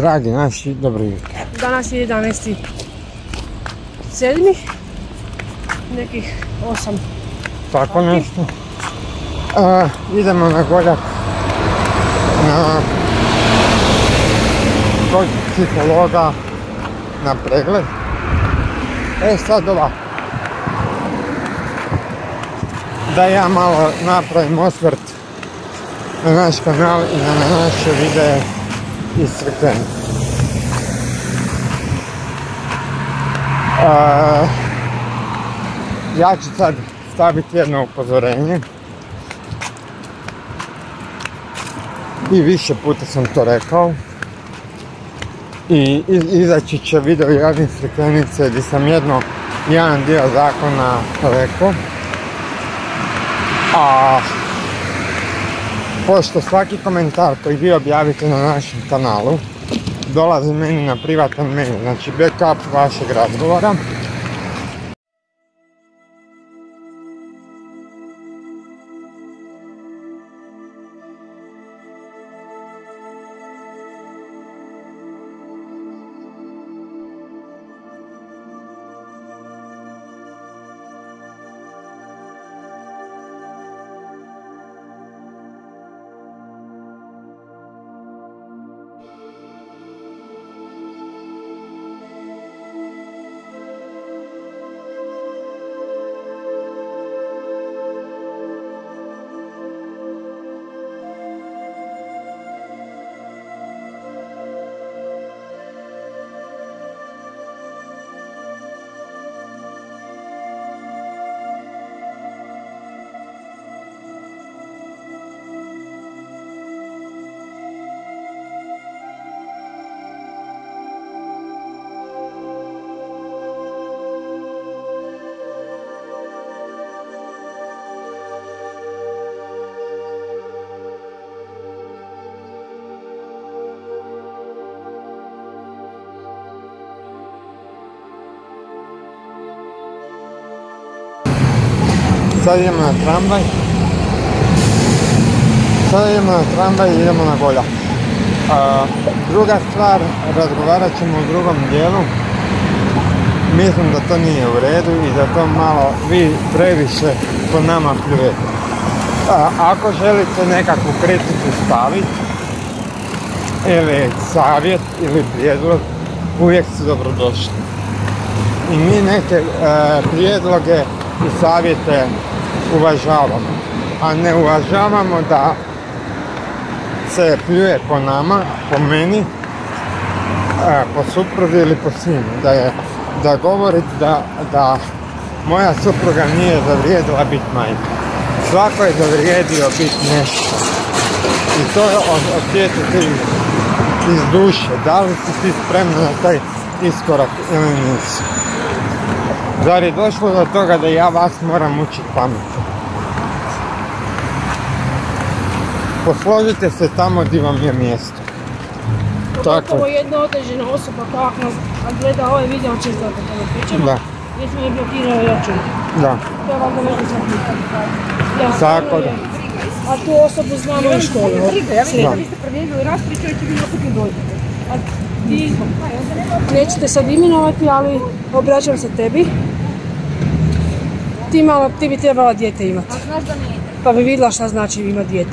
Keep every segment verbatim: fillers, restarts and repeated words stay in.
Dragi naši, dobro jutro. Danas je jedanaesti sedmi nekih osam. Tako nešto. A, idemo na Goljak, na kod psihologa, na pregled. E sad ovako, da ja malo napravim osvrt na naš kanal i na naše videe iz Crikvenice. Uh, ja ću sad staviti jedno upozorenje i više puta sam to rekao i izaći će video javne Crikvenice gdje sam jedno, jedan dio zakona rekao, a pošto svaki komentar koji vi objavite na našem kanalu dolazi meni na privatan mail, znači backup vašeg razgovora. Sad idemo na tramvaj, sad idemo na tramvaj i idemo na Goljak. Druga stvar, razgovarat ćemo u drugom dijelu. Mislim da to nije u redu i da to malo vi previše po nama pljujete. Ako želite nekakvu kritiku staviti, ili savjet, ili prijedlog, uvijek su dobrodošli. I mi neke prijedloge i savjete uvažavamo, a ne uvažavamo da se pljuje po nama, po meni, po supruzi ili po sinu, da je, da govorite da, da moja supruga nije zavrijedila biti majka. Svako je zavrijedio biti nešto i to osjetite iz, iz duše, da li si ti spremna na taj iskorak ili nisi. Zar je došlo do toga da ja vas moram učiti pameti? Posložite se tamo gdje vam je mjesto. Pogotovo jedna određena osoba koja gleda ovaj video će znati o tome pričamo. Da. Gdje smo je blokirali račun. Da. To je valjda nešto sam pitati. Ja tako da. A tu osobu znamo u školu. Da. Vi ste promijenili raspriču i će vi opet ne dođete. A ti nećete sad imenovati, ali obraćam se tebi. Ti, malo, ti bi trebala dijete imati. A znaš da nije? Pa bi vidjela šta znači imati dijete.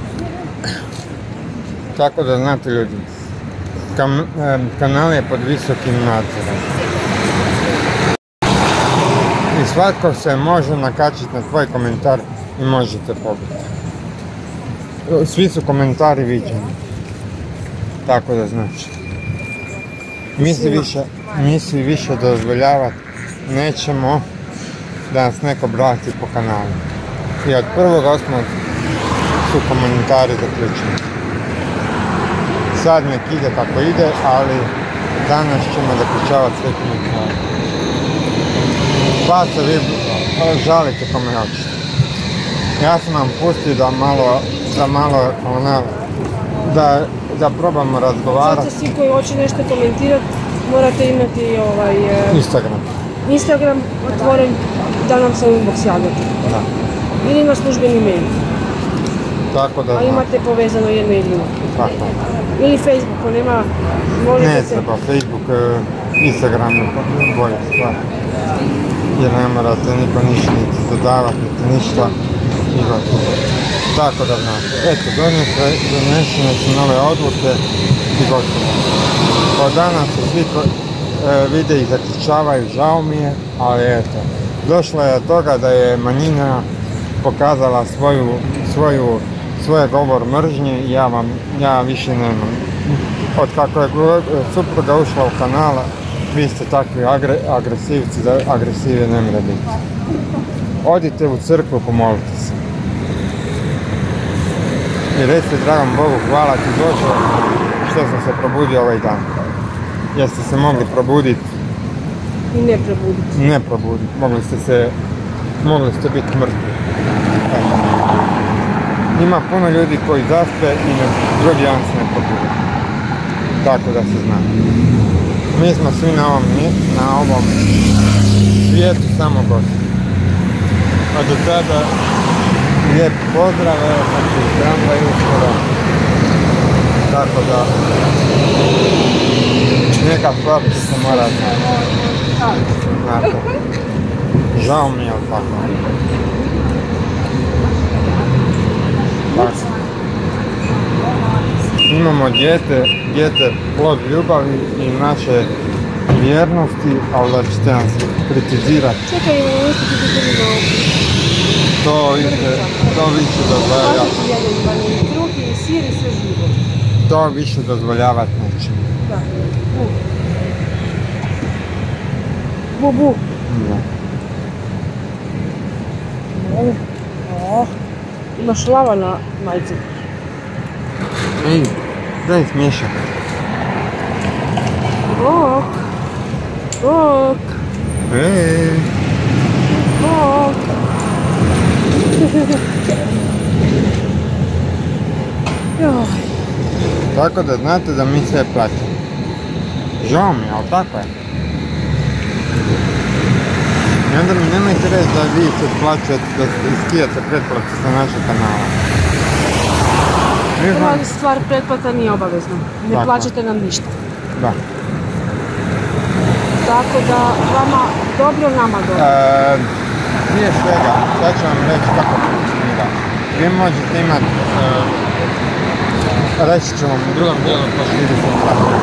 Tako da znate ljudi, kam, kanal je pod visokim nadzorom. I svatko se može nakačiti na tvoj komentar i možete pobiti. Svi su komentari viđeni. Tako da znači. Mi si više, mi si više dozvoljavati nećemo da nas neko blati po kanalu. I od prvog osmog su komentari zaključeni. Sad nek ide kako ide, ali danas ćemo zaključavati sve komentare. Pa se vi žalite kome hoćete. Ja sam vam pustio da malo, da malo, ona, da, da probamo razgovarati. Sad svi koji hoće nešto komentirati, morate imati ovaj... Instagram. Instagram otvoren, da nam se inbox javljate. Da. Ili na službeni mail. Tako da a znam. imate povezano jedno jedino. Tako. Ili Facebook, on nema, Ne molite se. treba Facebook, e, Instagram je bolja stvar. Jer ne morate niko ništa niti dodavati, niti ništa. I gotovo. Tako da znate. Eto, donesene su nove odluke i gotovo. Od danas se svi e, videi zaključavaju, žao mi je, ali eto. Došlo je od toga da je manjina pokazala svoju, svoju, svoj govor mržnje i ja vam, ja više nemam. Od kako je supruga ušla u kanala, vi ste takvi agre, agresivci, da agresive ne mre biti. Odite u crkvu, pomolite se. I recite dragom Bogu, hvala ti Bože što sam se probudio ovaj dan. Jeste se mogli probuditi. I ne probuditi. Ne probuditi, mogli ste se, mogli ste biti mrtvi. Eto. Ima puno ljudi koji zaspe i na drugi dan se ne probudi. Tako da se zna. Mi smo svi na ovom, na ovom svijetu samo gosti. A do tada lijep pozdrav, evo sam ću iz tramvaja uskoro. Tako da neka stvar će se morati znati. Žao mi je od tako. Tako. Imamo dijete, dijete plod ljubavi i naše vjernosti, ali da ćete nas kritizirati. Čekaj, imamo nešto ti se drži na ovu. To više, to više dozvoljavati. Pažići jedan banani, kruh i sir i sve živo. To više dozvoljavati neće. Da. Bu. Bu, bu. Da. Oh. Oh. Imaš lava na majici. Ej, daj smiješak. Bok. Bok. Ej. Bok. Joj. Tako da znate da mi sve plaćamo. Žao mi je, ali tako je. I onda mi nemojte reći da vi se plaćate, da skijate pretplatu sa našeg kanala. Mi Prva znam- stvar, pretplata nije obavezna. Ne Tako. plaćate nam ništa. Da. Tako da vama dobro, nama dobro. E, prije svega, sad ću vam reći kako funkcionira. Vi možete imati, e, reći ću vam u drugom dijelu pošliti sam plaćati.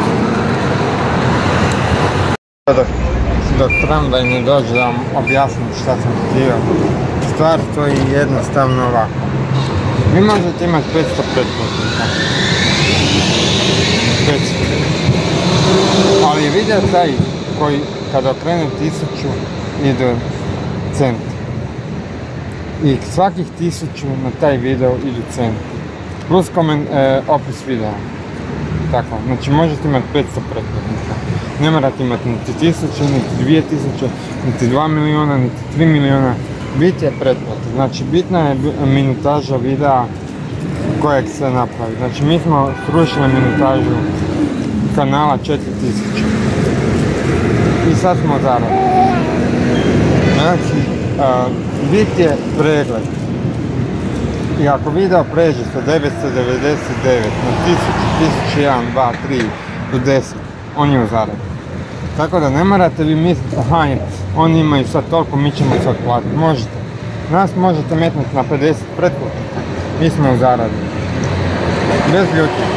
Dok, dok tramvaj ne dođe da vam objasnim šta sam htio. Stvar stoji jednostavno ovako. Vi možete imati petsto pretplatnika. petsto. Ali je video taj koji kada okrene tisuću ide cent. I svakih tisuću na taj video idu centi. Plus komen, e, opis videa. Tako, znači možete imati petsto pretplatnika. Ne morate imati niti tisuće, niti dvije tisuće, niti dva miliona, niti tri miliona. Bit je pretplata. Znači bitna je minutaža videa kojeg se napravi. Znači mi smo srušili minutažu kanala četiri tisuće. I sad smo zaradili. Znači, uh, bit je pregled. I ako video pređe sa devetsto devedeset devet na tisuću, tisuću jedan, dva, tri do deset, on je u zaradi. Tako da ne morate vi misliti, aha, oni imaju sad toliko, mi ćemo sad platiti. Možete. Nas možete metnuti na pedeset pretplatnika. Mi smo u zaradi. Bez ljutnje.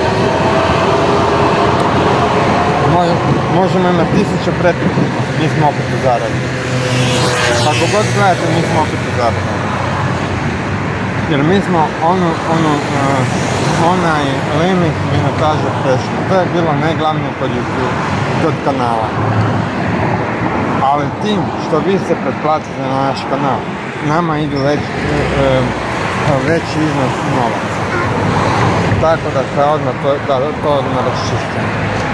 Možemo imati tisuće pretplatnika, mi smo opet u zaradi. Kako god gledate, mi smo opet u zaradi. Jer mi smo onu, onu, uh, onaj limit minutaže prešli. To je bilo najglavnije kod YouTube, kod kanala. Ali tim što vi se pretplatite na naš kanal, nama idu već, uh, veći iznos novaca. Tako da se odmah to, da, to odmah raščistimo.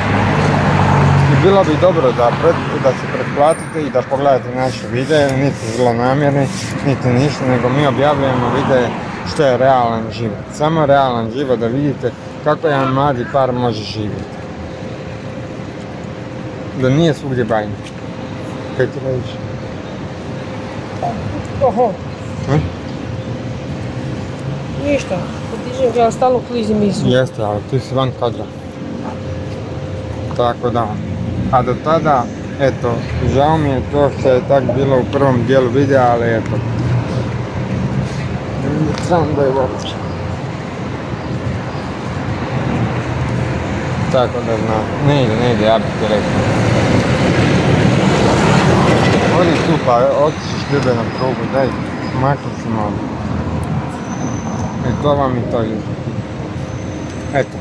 I bilo bi dobro da, pred, da se pretplatite i da pogledate naše videe, niti zlonamjerni, niti ništa, nego mi objavljujemo videe što je realan život. Samo realan život da vidite kako jedan mladi par može živjeti. Da nije svugdje bajno. Kaj ti radiš? Oho. Hm? Ništa, potižem ga, stalno klizim misli. Jeste, ali ti si van kadra. Tako da. A do tada, eto, žao mi je to što je tak bilo u prvom dijelu videa, ali eto. Sam da je uopće. Tako da znam, ne ide, ne ide, ja bih ti rekao. Odi tu pa otišiš ljude na prugu, daj, makni se malo. I to vam i to je. Eto.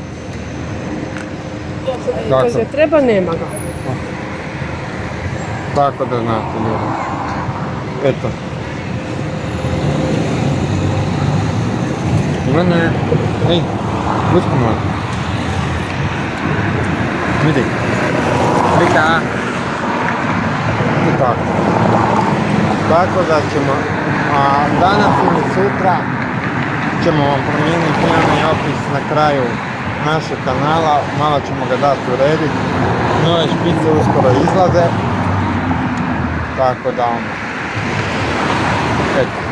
Kad se treba, nema ga. Tako da znate ljudi. Eto. Ivane, ej, usko malo. Vidi. Vika. I tako. Tako da ćemo, a danas ili sutra ćemo vam promijeniti javni opis na kraju našeg kanala, malo ćemo ga dati urediti. Nove špice uskoro izlaze. Tako da ono. Eto.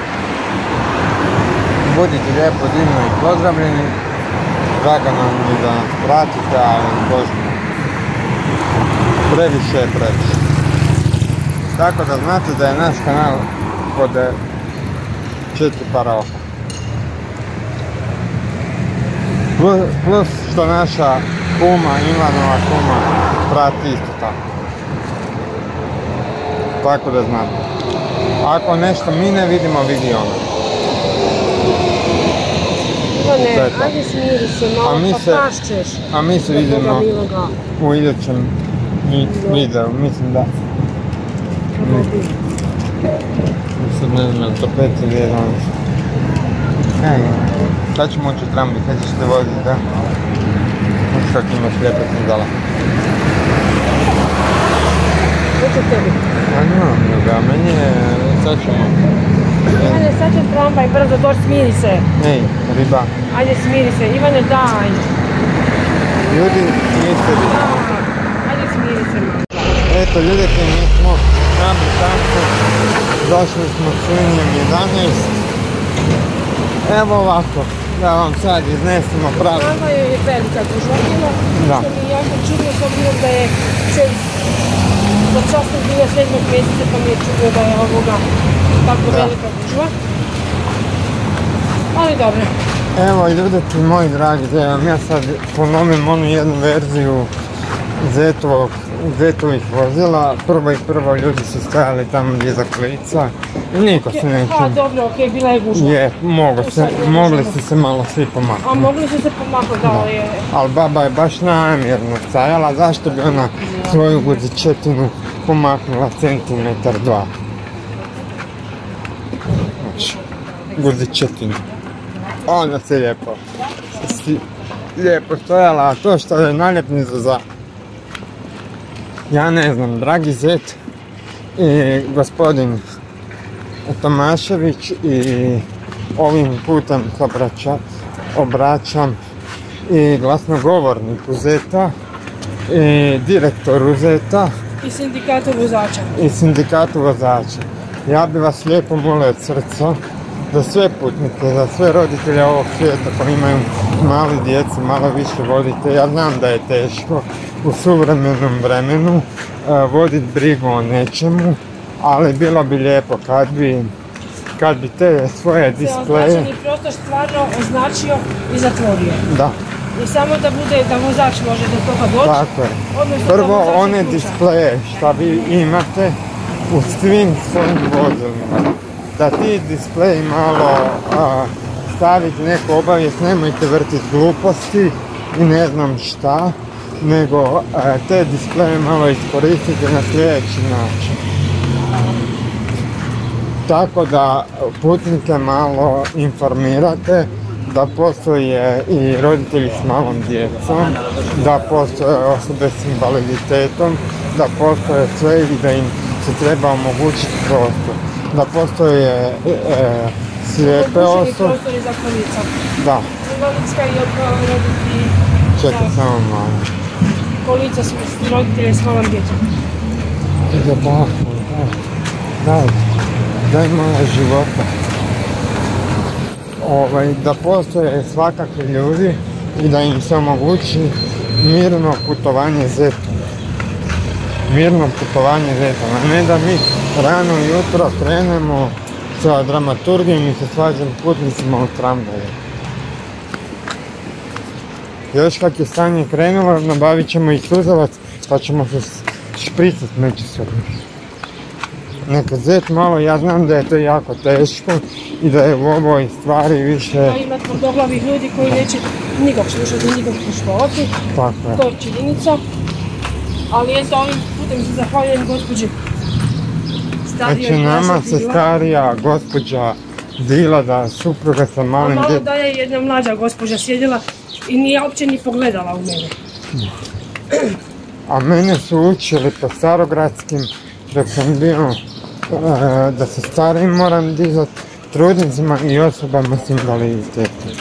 Budite lijepo, divno i pozdravljeni. Drago nam je da nas pratite, ali božno. Previše je previše. Tako da znate da je naš kanal kod četiri para oka. Plus, plus što naša kuma, Ivanova kuma, prati isto tako. Tako da znate. Ako nešto mi ne vidimo, vidi ona. Ivane, ajde smiri se malo, pa pašćeš. A mi se vidimo u idućem videu, mislim da. Sad ne znam, to pet ili jedan. Ej, sad ćemo ući u trambi, kad ćeš te voziti, da? Možeš kak imaš lijepe sandala. Uče tebi. A no, da, meni je, sad ćemo. Ivane, sad će tramba i brzo doći, smiri se. Ej, riba. Ajde, smiri se, Ivane, daj. Ljudi, niste vi. Ajde, smiri se. Eto, ljudi, mi smo na Britancu, došli smo s linijom jedanaest. Evo ovako, da vam sad iznesemo pravo. Tramba je velika gužvatina, što mi je jako čudno s obzirom da je za čas sam bila sedmog mjeseca, pa mi je čudno da je ovoga tako velika gužva. Ali dobro. Evo ljudeki moji dragi, da vam ja sad ponovim onu jednu verziju Zetovih vozila. Prvo i prvo ljudi su stajali tamo gdje za klica i niko se neće. Ha, dobro, okej, bila je gužva. Je, mogli su se malo svi pomaknuti. A mogli su se pomaknuti, da li je... Ali baba je baš namjerno stajala, zašto bi ona svoju guzičetinu pomaknula centimetar dva. Znači, guzičetinu. Ona se lijepo, lijepo stojala, a to što je naljepnica za... Ja ne znam, dragi zet i gospodin Tomašević i ovim putem obraćam i glasnogovorniku Zeta i direktoru Zeta i sindikatu vozača. I sindikatu vozača. Ja bi vas lijepo molio od srca da sve putnike, za sve roditelje ovog svijeta koji imaju mali djeci, malo više vodite. Ja znam da je teško u suvremenom vremenu voditi brigu o nečemu, ali bilo bi lijepo kad bi, kad bi te svoje displeje... Označeni prostor stvarno označio i zatvorio. Da. I samo da bude, da vozač može do toga doći. Tako je. Prvo one displeje šta vi imate u svim svojim vozilima. Da ti displeji malo a, staviti neku obavijest, nemojte vrtiti gluposti i ne znam šta, nego a, te displeje malo iskoristite na sljedeći način. Tako da putnike malo informirate da postoje i roditelji s malom djecom, da postoje osobe s invaliditetom, da postoje sve i da im se treba omogućiti prostor. Da postoje e, e, slijepe osobe. Prostori za kolica. Da. Invalidska i roditelji. Čekaj samo malo. Kolica su roditelji s malom djecom. Ide bako, daj. Daj, daj malo života. ovaj, da postoje svakakvi ljudi i da im se omogući mirno putovanje zetom. Mirno putovanje zetom, a ne da mi rano jutro krenemo sa dramaturgijom i se svađamo putnicima u tramvaju. Još kad je stanje krenulo, nabavit ćemo i suzavac pa ćemo se špricati međusobno. Neka zet malo, ja znam da je to jako teško i da je u ovoj stvari više... A ima tvrdoglavih ljudi koji neće nikog slušati, nikog poštovati. Tako je. To je činjenica. Ali eto, ovim putem se zahvaljujem gospođi starijoj. Znači nama se starija gospođa dila da supruga sa malim djetom... A malo dalje jedna mlađa gospođa sjedila i nije uopće ni pogledala u mene. A mene su učili po starogradskim dok sam bio da se starijim moram dizat trudnicima i osobama s invaliditetom.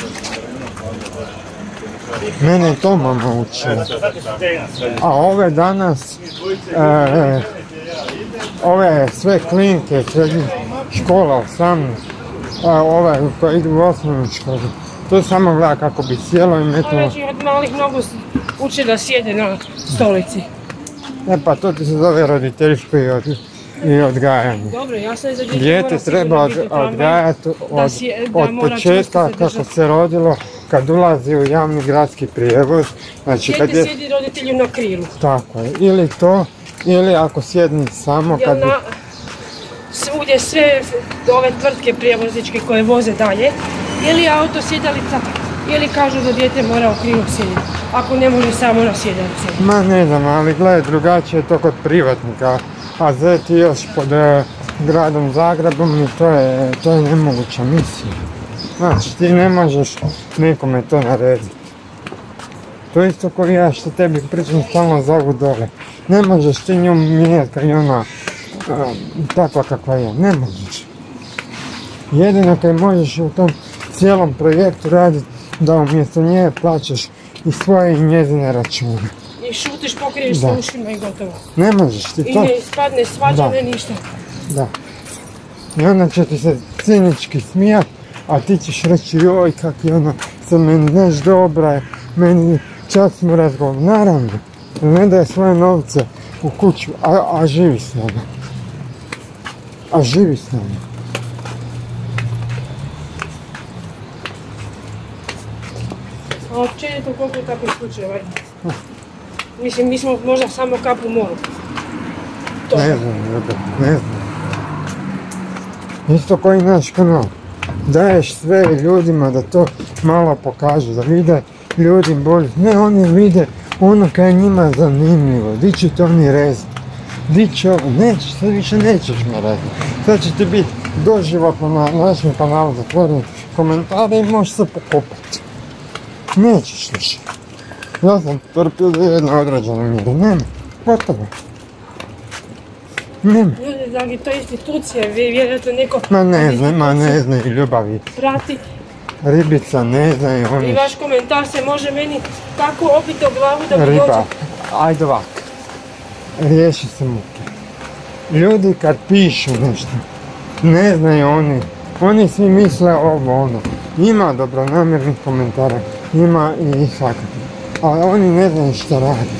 Mene je to mama učila. A ove danas, e, ove sve klinike, srednjih škola, osamnaest, ove koje idu u osnovnu školu, to samo gleda kako bi sjelo i metilo. Već i od malih nogu uči da sjede na stolici. E pa to ti se zove roditeljsko i, od, i odgajanje. Dobro, jasno je za djete. Dijete treba od, odgajati od, od početka kako se rodilo, kad ulazi u javni gradski prijevoz. Znači, dijete kad je, sjedi roditelju na krilu. Tako je, ili to, ili ako sjedni samo kad... Jel na, svugdje sve ove tvrtke prijevozničke koje voze dalje, ili auto sjedalica, ili kažu da dijete mora u krilu sjediti, ako ne može samo na sjedalici. Ma ne znam, ali gledaj, drugačije je to kod privatnika, a zeti još pod eh, gradom Zagrebom i to je, to je nemoguća misija. Znači, ti ne možeš nekome to narediti. To je isto koji ja što tebi pričam stalno zovu dole. Ne možeš ti nju mijenjati kad je ona uh, takva kakva je, ne možeš. Jedino kad možeš u tom cijelom projektu raditi da umjesto nje plaćaš i svoje i njezine račune. I šutiš, pokriješ se ušima i gotovo. Ne možeš ti to. I ne ispadne svađane ništa. Da. I onda će ti se cinički smijat, a ti ćeš reći joj kak je ono, sad meni neš dobra je, meni čak smo razgovor. Naravno, ne daje svoje novce u kuću, a, a živi s nama. A živi s nama. A općenito koliko je takvih slučajeva? Mislim, mi smo možda samo kap u moru. To. Ne znam, ne znam. Isto koji naš kanal. Daješ sve ljudima da to malo pokažu, da vide ljudi bolje. Ne, oni vide ono kaj je njima zanimljivo. Di će to oni rezati? Di će ovo? Nećeš, sad više nećeš me rezati. Sad će ti biti doživotno na našem kanalu zatvoreni komentare i možeš se pokopati. Nećeš više. Ja sam trpio do jedne određene mjere. Nema. Gotovo. Nema. Ljudi, dragi, to je institucija, vi vjerujete neko... Ma ne zna, ma ne zna i ljubavi. Prati. Ribica ne zna i oni... I vaš komentar se može meni tako opiti o glavu da mi dođe... Riba, ajde ovak. Riješi se muke. Ljudi kad pišu nešto, ne znaju oni. Oni svi misle ovo ono. Ima dobronamjernih komentara, ima i svakakih. Ali oni ne znaju što radi.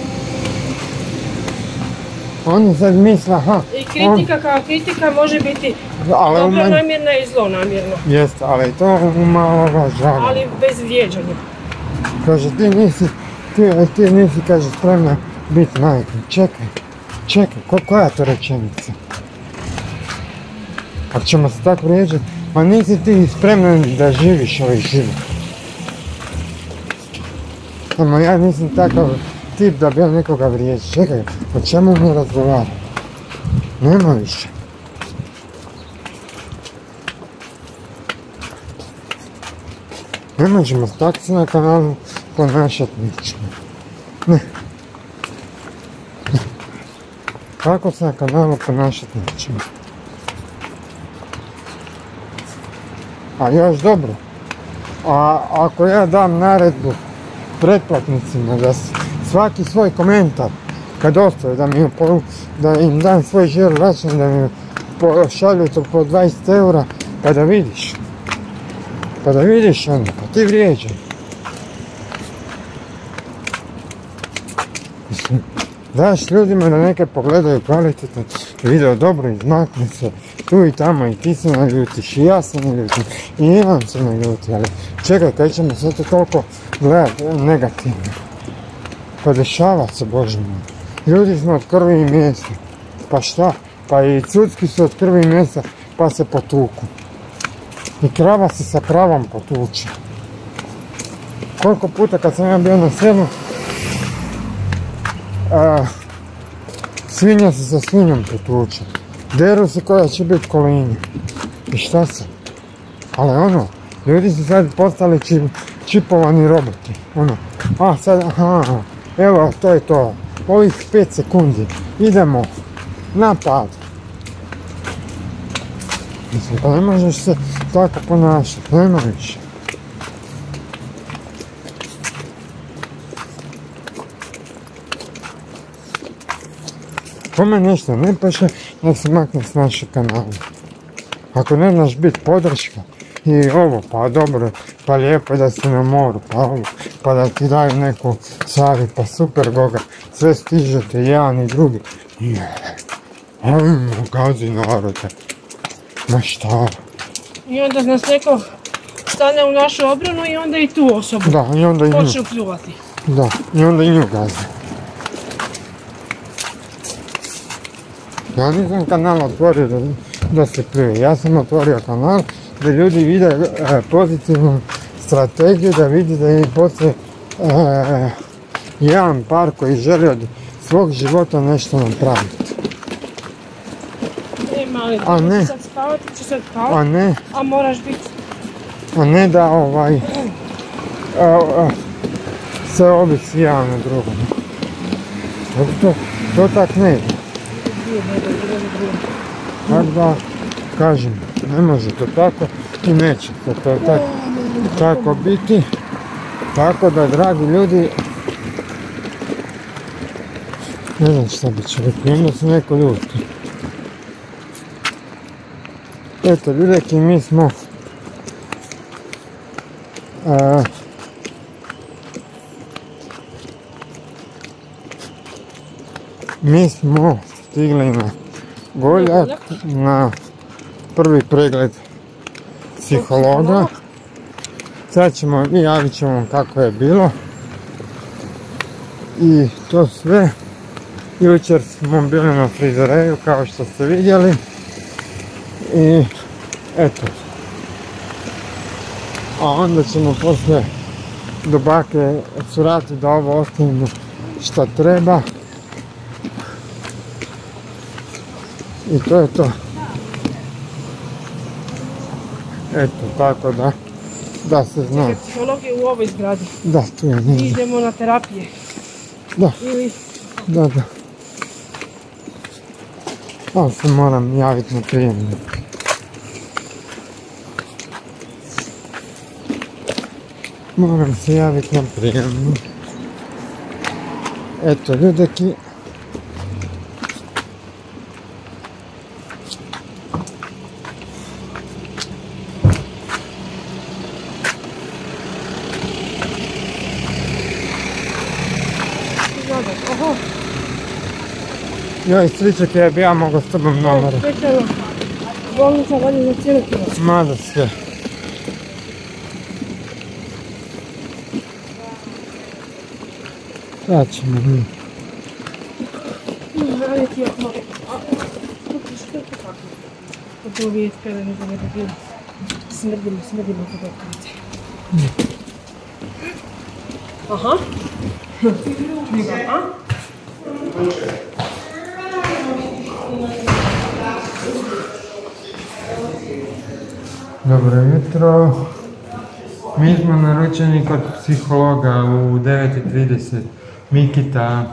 Oni sad misle, aha... I kritika on... kao kritika može biti dobronamjerna i zlonamjerna. Jeste, ali to umalovažava. Ali bez vrijeđanja. Kaže, ti nisi, ti, ti nisi, kaže, spremna biti majka. Čekaj, čekaj, ko, koja je to rečenica? Ako ćemo se tako vrijeđati, pa nisi ti spremna da živiš ovaj život. Samo ja nisam takav tip da bi ja nekoga vrijeđi. Čekaj, o čemu mi razgovara? Nema više. Ne možemo se tako se na kanalu ponašati ničemu. Ne. Ne. Kako se na kanalu ponašati ničemu? A još dobro. A ako ja dam naredbu pretplatnicima da svaki svoj komentar kad ostave da mi da im dam svoj žiro račun da mi pošalju to po dvadeset eura pa da vidiš. Pa da vidiš ono, pa ti vrijeđaj. Daš ljudima da neke pogledaju kvalitetno video, dobro izmakne se, tu i tamo i ti se naljutiš i ja se naljutim i imam se naljuti, ali čekaj, kaj ćemo sve to toliko gledati negativno. Pa dešava se, Bože moj. Ljudi smo od krvi i mjesta. Pa šta? Pa i cucki su od krvi i mjesta pa se potuku. I krava se sa kravom potuče. Koliko puta kad sam ja bio na selu, a, svinja se sa svinjom potuče. Deru se koja će biti kolinja. I šta se? Ali ono, ljudi su sad postali čip, čipovani roboti. Ono, a sad, aha, evo, to je to. Ovih pet sekundi. Idemo. Napad. Mislim, pa ne možeš se tako ponašati. Nema više. Kome nešto ne paše, nek se makne s našeg kanala. Ako ne znaš biti podrška i ovo, pa dobro, pa lijepo da si na moru, pa ovo, pa da ti daju neku savjet, pa super Goga, sve stižete, jedan i drugi. Ne, ajmo, gazi narode. Ma šta? I onda nas neko stane u našu obranu i onda i tu osobu Da, i onda i nju. počnu pljuvati. Da, i onda i nju gazi. Ja nisam kanal otvorio da, da se pljuje, ja sam otvorio kanal da ljudi vide e, pozitivnu strategiju, da vidi da je poslije e, jedan par koji želi od svog života nešto napraviti. E, mali, A ne. ti sad spavati, ću sad A spavati, ne, a moraš biti... a ne da ovaj, a, a, se ovisi jedan na drugom. To, to, to tak ne ide. Tako da, kažem, ne može to tako i neće to, to tak, tako biti. Tako da, dragi ljudi, ne znam šta bi će rekli, onda su neko ljuti. Eto, ljudeki, mi smo a, mi smo stigli na Goljak, na prvi pregled psihologa. Sad ćemo, i javit ćemo vam kako je bilo. I to sve. Jučer smo bili na frizereju, kao što ste vidjeli. I eto. A onda ćemo poslije do bake surati da ovo ostavimo šta treba. I to je to. Eto, tako da, da se zna. Čekaj, psiholog je u ovoj zgradi. Da, tu je I negdje. idemo na terapije. Da, Ili... da, da. Ali se moram javiti na prijemnik. Moram se javiti na prijemnik. Eto, ljudeki. Oho, Joj, striček, ja bi ja mogao s tobom nomere. pečeno. Bolnica vodi za cijelu Hrvatsku. Mada sve. Sad ćemo mi. Ajde ti još malo. Što je to kako? To ćemo vidjeti kada ne bude bilo. Smrdimo, smrdimo kod doktorice. Aha. Aha. Dobro jutro. Mi smo naručeni kod psihologa u devet i trideset. Mikita.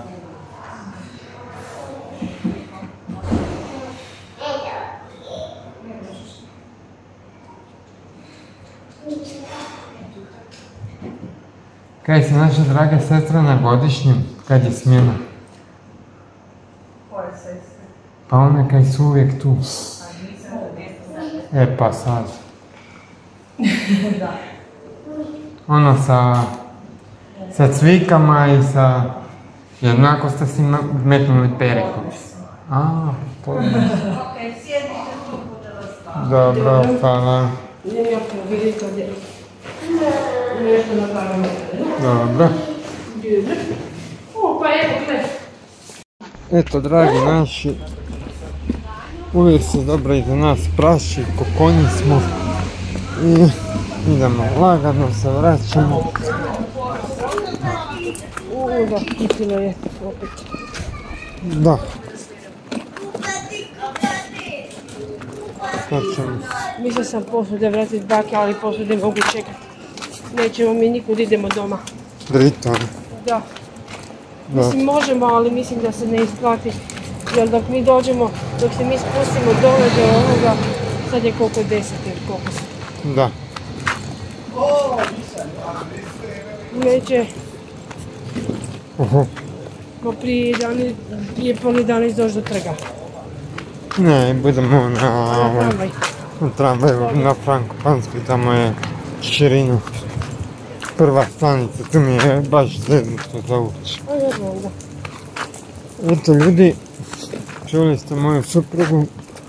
Kaj se naša draga sestra na godišnjem, kad je smjena? Koje sestre? Pa one kaj su uvijek tu. A nisam u mjestu sad. E pa sad. Da. Ono sa, sa cvikama i sa... Jednako ste si metnuli periku. A, poznam. Ok, sjedite tu, bude vas tako. Dobro, hvala. Idem ja provjeriti ovdje. Nešto na parametre. Dobro. O, pa evo, gled. Eto, dragi naši, uvijek se dobro iza nas praši, ko konji smo. I idemo lagano, se vraćamo. U, da, kupilo je opet. Da. Sad ćemo. Mislio sam posude vratiti bake, ali posude mogu čekati. Nećemo mi nikud, idemo doma. Briton. Da. Da. Mislim, možemo, ali mislim da se ne isplati. Jer dok mi dođemo, dok se mi spustimo dole do ovoga, sad je koliko deset ili koliko se. Da. Neće, Oho. ko prije jedanaest, prije pol jedanaest doći do trga. Ne, budemo na, Na ovaj, tramvaj. na tramvaju, na Frankopanskoj, tamo je širina. Prva stanica, tu mi je baš zeznuto za ući. A jedno onda. Eto ljudi, čuli ste moju suprugu.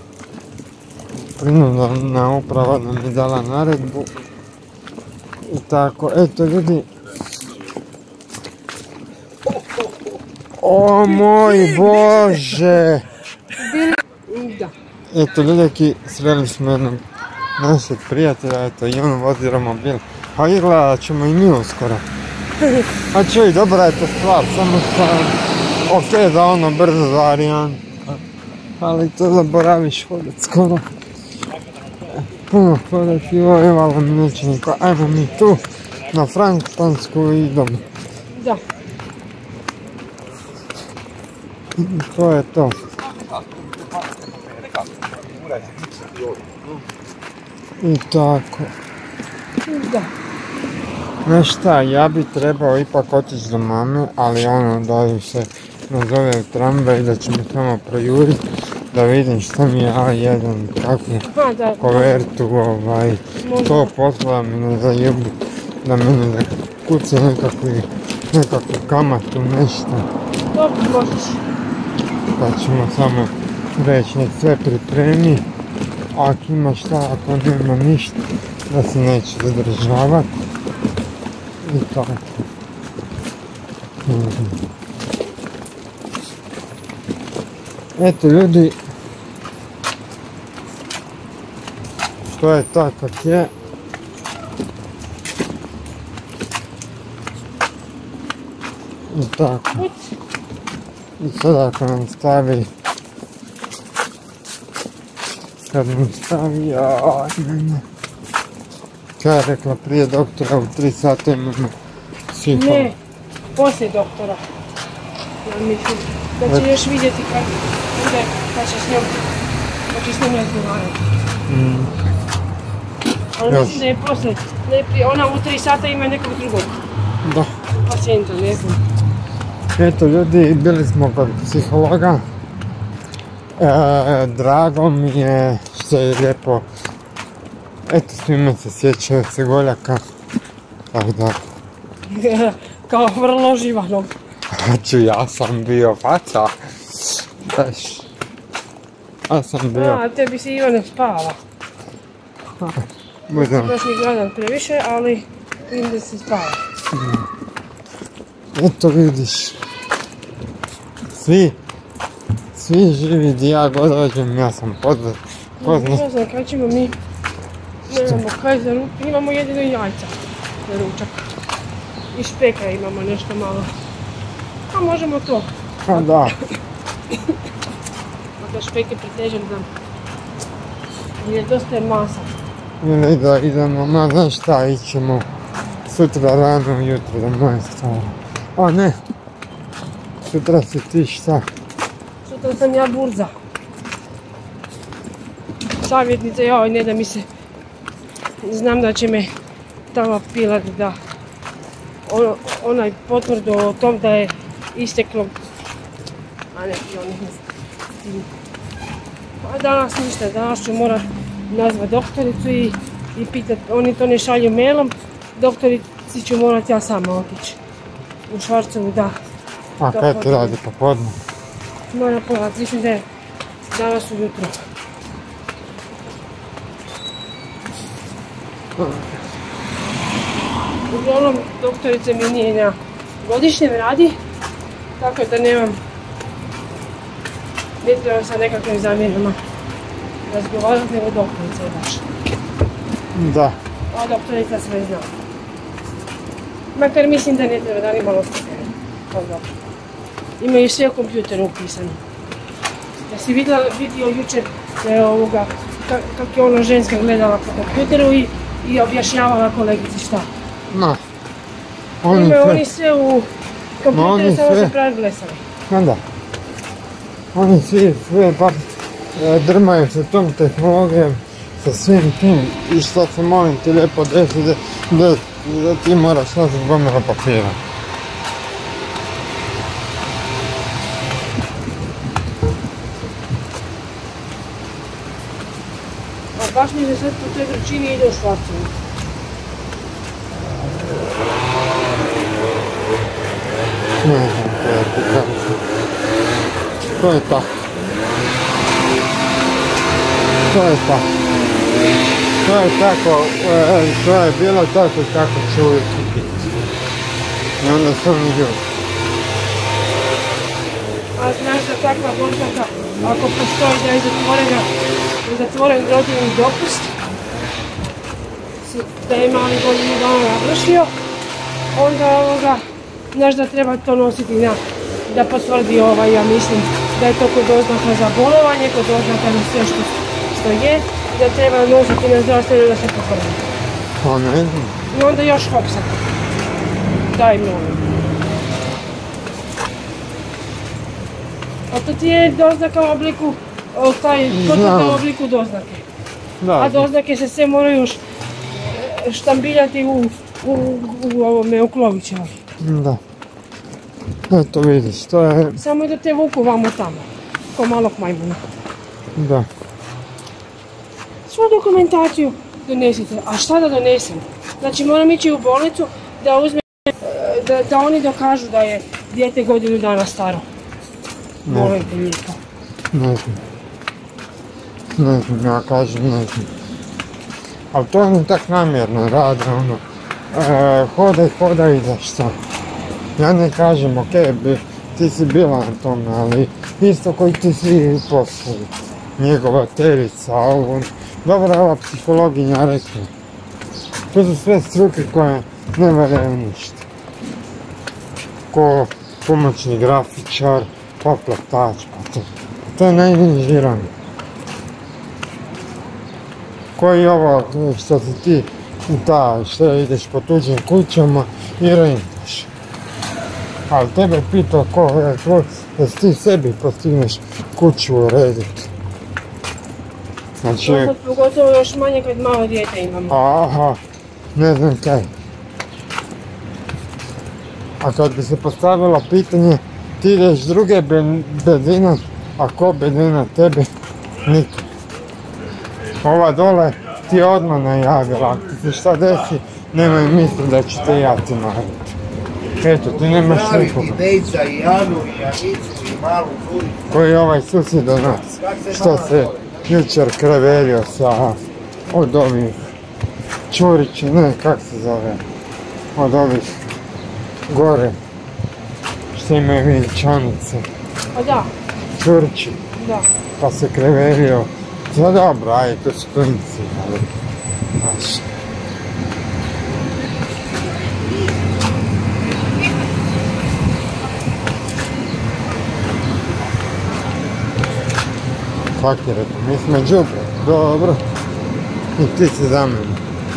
Prinudna uprava nam je dala naredbu. I tako, eto ljudi. O moj Bože! Da. Eto ljudeki, sreli smo jednog našeg prijatelja, eto i on vozi romobil. Pa izgleda ćemo i mi uskoro. A čuj, dobra je to stvar, samo što... Ok, da ono brzo varijan. Ali to zaboraviš hodat skoro. Puno hodat i vojevalo mi neće niko. Ajmo mi tu na Frankopansku i doma. Da. I to je to. I tako. Da. Znaš šta, ja bi trebao ipak otići do mame, ali ono da ju se nazove u tramvaj da ćemo tamo projuriti, da vidim šta mi je A jedan, kakvu Aha, da. kovertu, ovaj, to posla mi ne zajebu, da mene da kuce nekakvu, nekakvu kamatu, nešto, Dobro, možeš. pa ćemo samo reći nek sve pripremi, ako ima šta, ako nema ništa, da se neće zadržavati. I tako. Eto ljudi, to je tako kak je. I tako. I sad ako nam stavi, kad nam stavi, joj, mene. Kaj je rekla prije doktora, u tri sata imamo psiholog. Ne, poslije doktora. Ja mislim da će još vidjeti kad bude, kad će s njom, kad će s njom razgovarati. Mm. Ali Još. mislim da je poslije, ne prije, ona u tri sata ima nekog drugog Da. pacijenta, ne znam. Eto ljudi, bili smo kod psihologa. E, drago mi je što je lijepo. Eto, svima se sjećaju se Goljaka. Tako da. Kao vrlo živanog. Znači, ja sam bio faca. Daš. Ja sam bio. A, tebi si Ivane spava. Budem. Baš mi gledam previše, ali vidim da si spava. Eto vidiš. Svi. Svi živi di ja god dođem, ja sam poznat. Poznat. Ne znam kaj ćemo mi. Nemamo kaj za ručak, imamo jedino jajca za ručak. I špeka imamo nešto malo. A možemo to. Pa da. Mada špek je pretežan za... Jer dosta je masa. Ili da idemo, ma znaš šta, ićemo sutra rano ujutro do moje stvari. A ne. Sutra si ti šta? Sutra sam ja burza. Savjetnica, joj, ne da mi se... Znam da će me tamo pilat da... Ono, onaj potvrdu o tom da je isteklo... A ne, joj, ne znam. A danas ništa, danas ću morat nazvat doktoricu i i pitat, oni to ne šalju mailom, doktorici ću morati ja sama otići u Švarcovu, da. A kaj ti radi popodne? Moram pogledati, mislim da je danas ujutro. Uglavnom, doktorica mi nije na godišnjem radi, tako da nemam, ne trebam sa nekakvim zamjenama razgovarati, nego doktorica je baš. Da. A doktorica sve zna. Makar mislim da ne treba, da li malo stupere. Imaju sve u kompjuteru upisano. Ja si vidio jučer ovoga, kako je ona ženska gledala po kompjuteru i, i objašnjavala kolegici šta. No. Oni imaju sve, oni sve u kompjuteru, samo se pravi blesali. Da. Oni svi sve bar e, drmaju se tom tehnologijom, sa svim tim i što se molim ti lijepo desi da, da, da ti moraš nositi gomila papira. A baš mi se sad po toj vrućini ide u Švarcovu. Ne znam koja ti kažem. To je tako. To je tako. To je tako, e, to je bilo tako i tako će uvijek biti. I onda su oni ljudi. A znaš da takva božnjaka, ako postoji da je zatvorena, zatvoren rodiljni dopust, da je mali godinu dana navršio, onda ovoga, znaš da treba to nositi na, da potvrdi ovaj, ja mislim, da je to kod oznaka za bolovanje, kod oznaka na sve što, što je, da treba nositi na zdravstveno da se potvrdi. Pa ne znam. I onda još hopsati. Daj molim. A to ti je doznaka u obliku, taj potvrda u obliku doznake. Da. A doznake se sve moraju štambiljati u, u, u ovome, u Klovićevi. Da. Eto vidiš, to je... Samo da te vuku vamo tamo, ko malog majmuna. Da. Svu dokumentaciju donesite. A šta da donesem? Znači moram ići u bolnicu da uzme, da, da oni dokažu da je dijete godinu dana staro. Ne. Molim te lijepo. Ne znam. Ne znam, ja kažem ne znam. Ali to oni tak namjerno rade, ono. E, hodaj, hodaj i da šta. Ja ne kažem, okej, okay, ti si bila na tome, ali isto koji ti svi poslovi. Njegova terica, ovo. Dobro je ova psihologinja rekla. To su sve struke koje ne valjaju ništa. Ko pomoćni grafičar, pa platač, pa to. To je najnižirano. Koji ovo što si ti, ta, što ideš po tuđim kućama i rentaš. Ali tebe pitao ko je tvoj, da ti sebi postigneš kuću urediti. Znači... Pogotovo još manje kad malo dijete imamo. Aha, ne znam kaj. A kad bi se postavilo pitanje, ti ideš druge bedina, a ko bedina tebe? Niko. Ova dole ti odmah najavila, ako ti se šta desi, nemoj misli da ću te ja ti narediti. Eto, ti nemaš nikoga. I Dejca, i Anu, i Anicu, i malu Zuricu. Koji je ovaj susjed od nas, što se jučer kreverio sa, od ovih Čurića, ne, kak se zove, od ovih gore, što imaju vjenčanice. Pa da. Čurići. Da. Pa se kreverio. Sve dobro, ajde, to su klinci, ali... Znaš. Kak je rekao, mi smo džubre, dobro. I ti si za mene.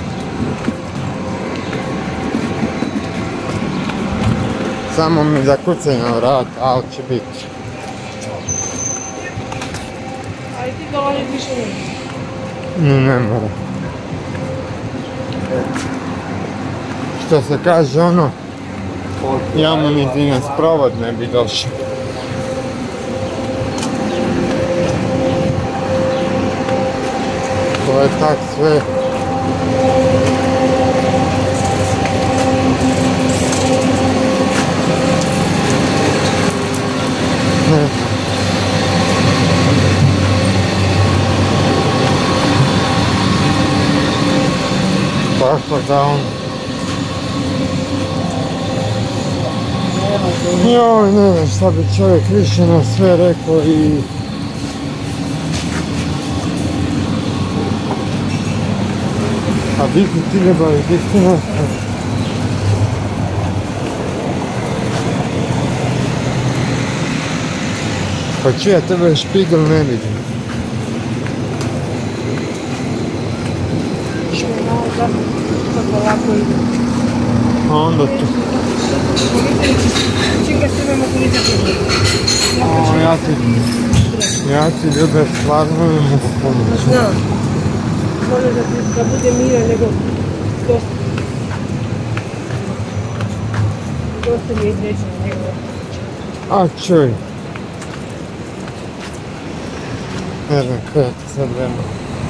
Samo mi zakucaj na vrat, ali će biti. Ali ti dolaziš više ne. Ne, ne mora. Što se kaže ono, ja mu niti na sprovod ne bi došao. To je tak sve tako da on... Joj, ne znam šta bi čovjek više na sve rekao i... A biti ti ljubavi, biti ti nastav. Pa čuj, ja tebe špigel ne vidim. A onda tu. Čim ga sve mogu vidjeti. O, ja ti... Ja ti ljube stvarno ne mogu pomoći. Znam. Može da bude miran, nego dosta. Dosta mi je izrečeno njegove. A čuj. Ne znam kada ti sad vremena.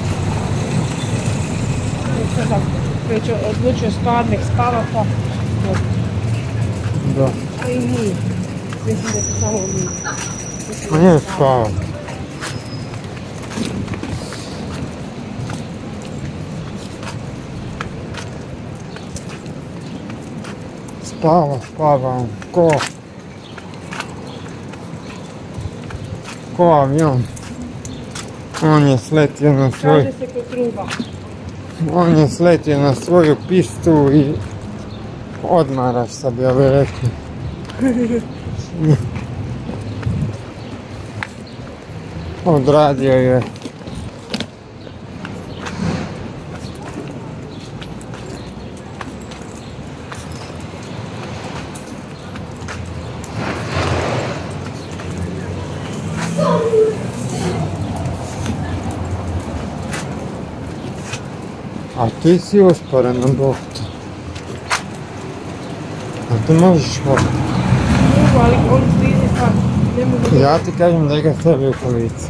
Već odlučio spavat, nek spava pa... Da. A i nije. Mislim da se samo nije. Ma nije spavat. Spava, spava on. Ko? Ko avion. On je sletio na svoj... Kaže se kod truba. On je sletio na svoju pistu i... Odmaraš sad, ja bih rekao. Odradio je. A ti si usporen na boktu. A ti možeš hoditi. Mogu, ali on slizi pa ne mogu... Ja ti kažem da ga stavi u kolicu.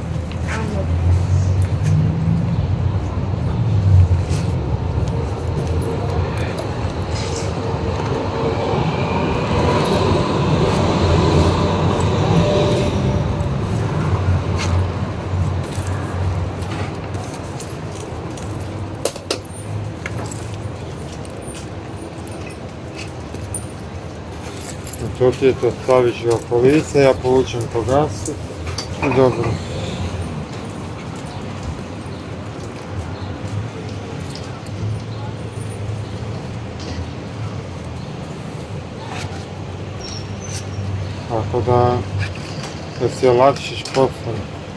To ti je to, staviš ga u kolice, ja povučem po gasu i dobro. Tako da, da si olakšiš posao.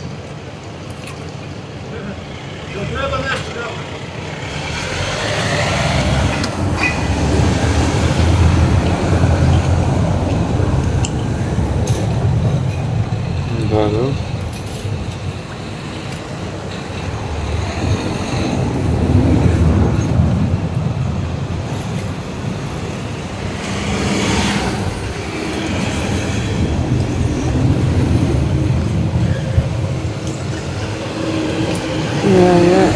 Da, da. Ja, ja.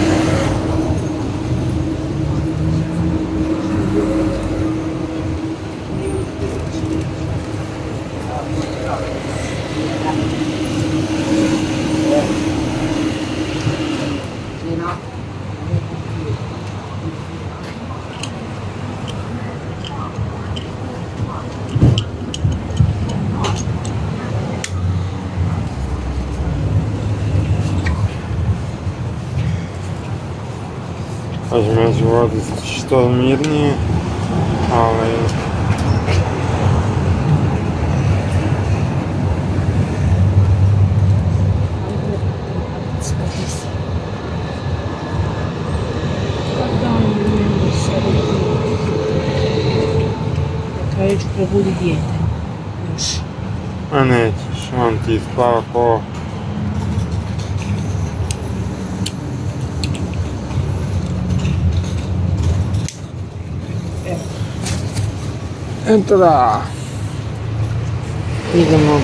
Kažem, ja ću voditi što mirnije, ali... Na kraju ću probudi dijete. Još. A nećeš, on ti spava ko... Eto da, idemo.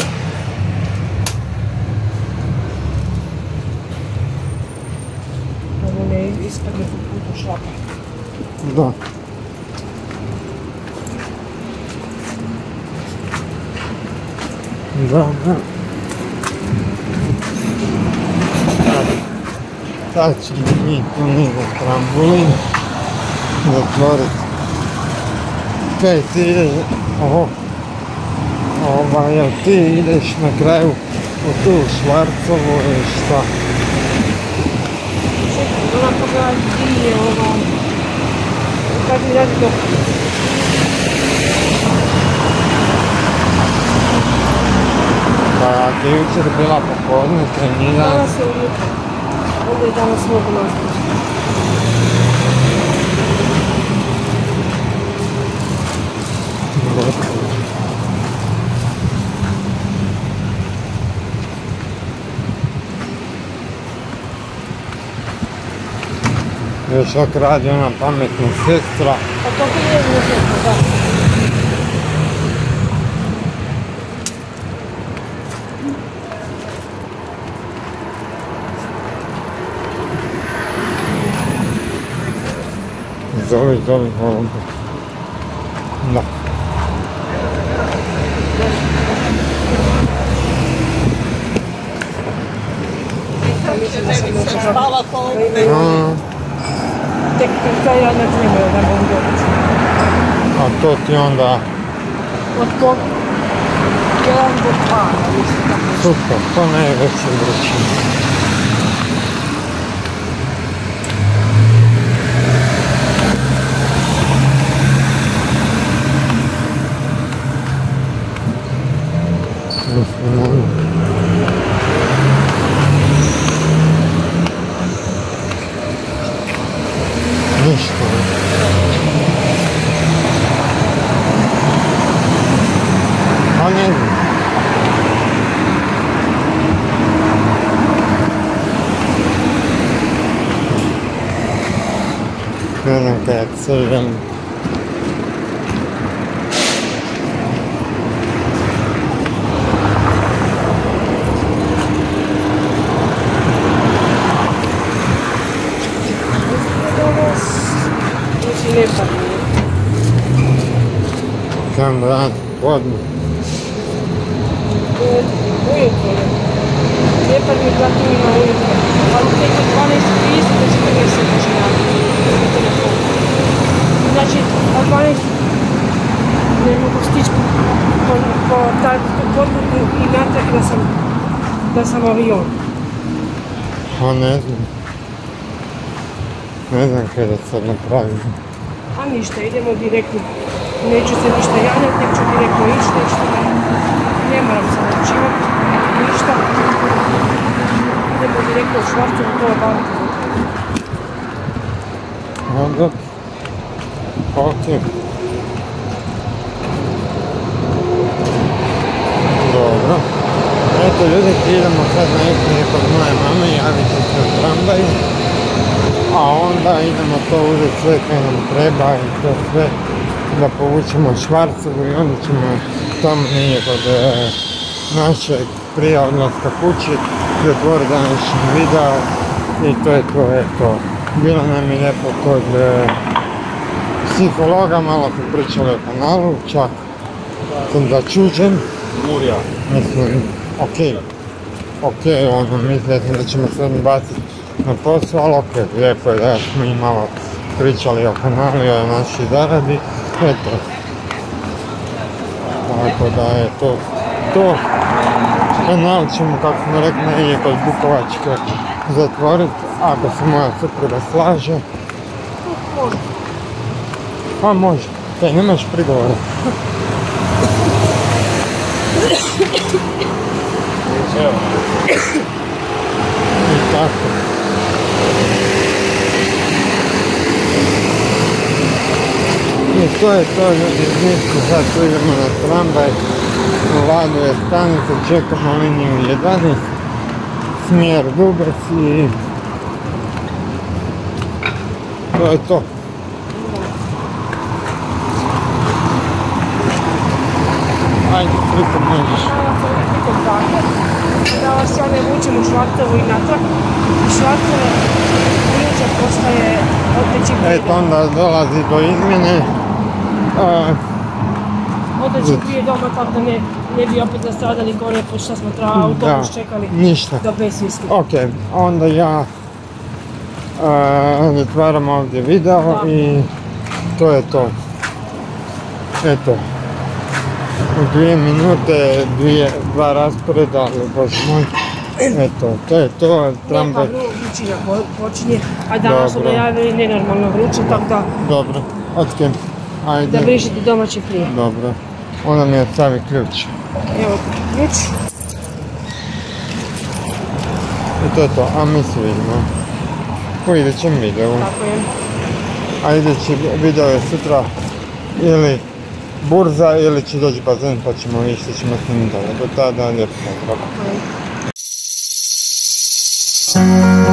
Ovo ne ispadne po putu šlapa. Da. Da, da. Sad ćemo mi tu niže trambolin. zatvoriti. Kaj ti ideš, oho, ovaj, jel ti ideš na kraju u tu Švarcovu i šta? Čekaj, ona pogledaj ti je ono, kad mi radi dok. Pa ti jučer bila popodne, trenira. Danas je ujutro, onda je danas mogu nastaviti. Još ok radi ona pametna sestra. A to ti je uzeti, da. Zove, zove, ovdje. Da. Hvala koliko. Tek kad ja ne trebaju da mogu dobiti. A to ti onda Od po... jedan do dva, mislim tako. super, to ne je veće vrućine. Mislim, ono. Ništa. A ne znam. Ne znam kaj je crven. Znači ne padne. Sam dan, podno. Ujutro je. Ne padne zato ima ujutro. Ali tek od dvanaest trideset do četrnaest može raditi. Znači od dvanaest ne mogu stići po, po tu podruku i natrag da sam, da sam avion. A ne znam. Ne znam kaj da sad napravim. A ništa, idemo direktno. Neću se ništa javljati, nek ću direktno ići, neću da ne moram se odlučivati, ništa. Idemo direktno u Švarcovu, to obaviti. Onda, ok. Dobro. Eto ljudi, idemo sad najprije kod moje mame, javit ću se u tramvaju. A onda idemo to uzeti sve kaj nam treba i to sve da povučemo Švarcovu i onda ćemo tamo nije kod e, našeg prije odlaska kući zatvoriti današnji video i to je to, eto. Bilo nam je lijepo kod e, psihologa, malo smo pričali o kanalu, čak sam začuđen. Murija. Mislim, okej, okej, ono, mislio sam da ćemo sad baciti na posao, ali okej, lijepo je da smo i malo pričali o kanalu i o našoj zaradi, eto. Tako da je to, to. Kanal ćemo, kako smo rekli, negdje kod Bukovačke zatvoriti, ako se moja supruga slaže. Može. Pa može, kaj nemaš prigovora. Evo. I tako. I to je to, ljudi, mi sad tu idemo na tramvaj, u Ladu je stanica, čekamo liniju jedanaest, smjer Dubec i to je to. Ajde, slikom možeš. Da vas ja ne vučem u Švarcovu i natrag. Švarcove ulica postaje opet čim prije. Eto, onda dolazi do izmjene. Opet čim prije doma, tako da ne, ne bi opet nastradali gore, pošto smo treba autobus čekali ništa. do besvijesti. Ok, onda ja uh, zatvaram ovdje video Da. i to je to. Eto. U dvije minute, dvije, dva rasporeda, bož moj. Eto, to je to, tramvaj. Neka vrućina počinje, a danas su najavili nenormalno vruće, tako da... Dobro, otke, ajde. Da brišete domaće prije. Dobro, onda mi ostavi ključ. Evo ključ. I to je to, a mi se vidimo u idućem videu. Tako je. A idući video je sutra ili burza ili će doći bazen pa ćemo ići, ćemo snimiti dalje. Do tada, lijep pozdrav. Tako je.